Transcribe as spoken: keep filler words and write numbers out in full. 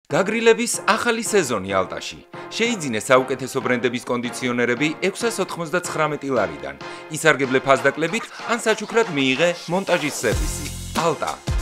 გაგრილების ახალი სეზონი ალტაში. შეიძინეს საუკეთესო ბრენდების კონდიციონერები ექვსას ოცდათხმეტ ლარიდან. ისარგებლე ფასდაკლებით ან საჩუქრად მიიღე მონტაჟის სერვისი. ალტა